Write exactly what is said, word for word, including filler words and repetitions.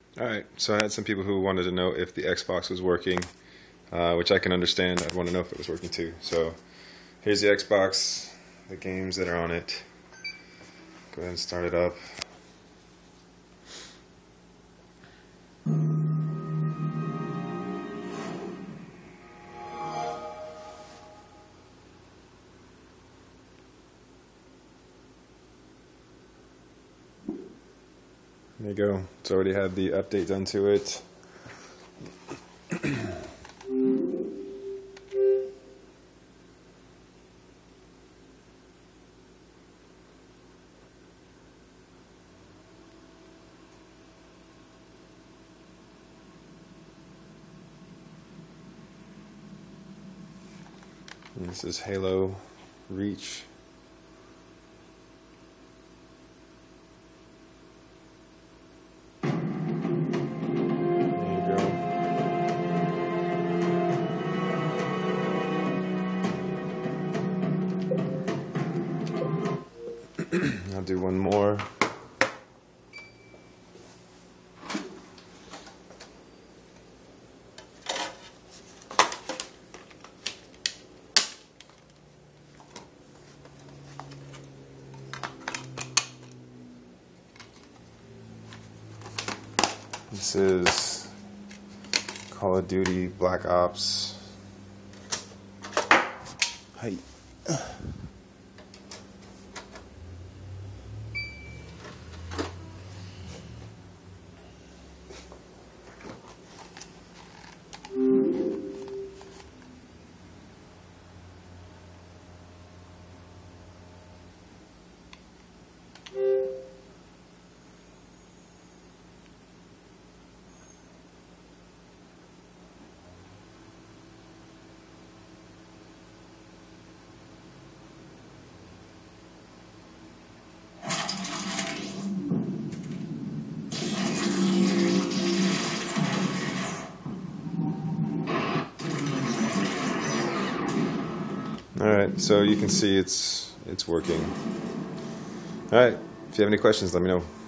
Alright, so I had some people who wanted to know if the Xbox was working, uh, which I can understand. I'd want to know if it was working too. So here's the Xbox, the games that are on it. Go ahead and start it up. There you go. It's already had the update done to it. And this is Halo Reach. I'll do one more. This is Call of Duty Black Ops. Hey. Alright, so you can see it's it's working. Alright, if you have any questions, let me know.